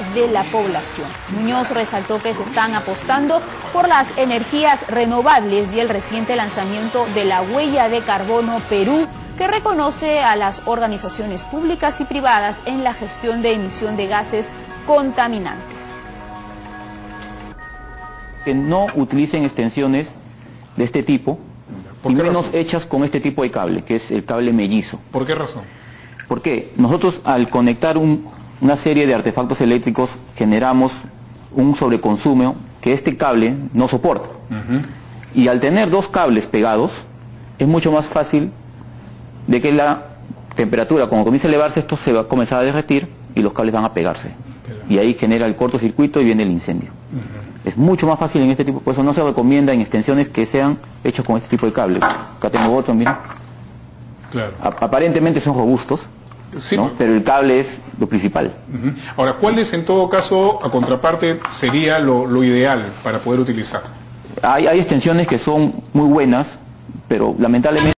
de la población. Muñoz resaltó que se están apostando por las energías renovables y el reciente lanzamiento de la Huella de Carbono Perú, que reconoce a las organizaciones públicas y privadas en la gestión de emisión de gases contaminantes. Que no utilicen extensiones de este tipo, y menos hechas con este tipo de cable, que es el cable mellizo. ¿Por qué razón? Porque nosotros, al conectar una serie de artefactos eléctricos, generamos un sobreconsumo que este cable no soporta. Y al tener dos cables pegados, es mucho más fácil de que la temperatura, cuando comienza a elevarse, esto se va a comenzar a derretir y los cables van a pegarse. Y ahí genera el cortocircuito y viene el incendio. Es mucho más fácil en este tipo, por eso no se recomienda en extensiones que sean hechos con este tipo de cables. Acá tengo otro, miren. Claro. Aparentemente son robustos, sí, ¿no? Pero el cable es lo principal. Ahora, ¿cuáles en todo caso, a contraparte, sería lo ideal para poder utilizar? Hay extensiones que son muy buenas, pero lamentablemente